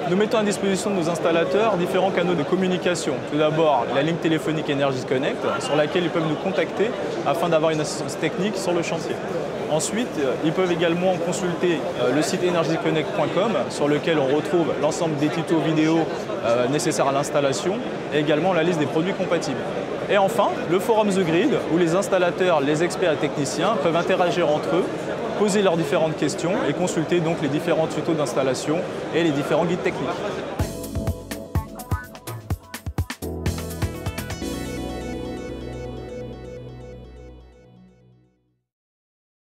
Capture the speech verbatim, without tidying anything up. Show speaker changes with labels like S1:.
S1: Nous mettons à disposition de nos installateurs différents canaux de communication. Tout d'abord, la ligne téléphonique Energys Connect, sur laquelle ils peuvent nous contacter afin d'avoir une assistance technique sur le chantier. Ensuite, ils peuvent également consulter le site energys connect point com sur lequel on retrouve l'ensemble des tutos vidéo nécessaires à l'installation et également la liste des produits compatibles. Et enfin, le forum The Grid où les installateurs, les experts et techniciens peuvent interagir entre eux, poser leurs différentes questions et consulter donc les différents tutos d'installation et les différents guides techniques.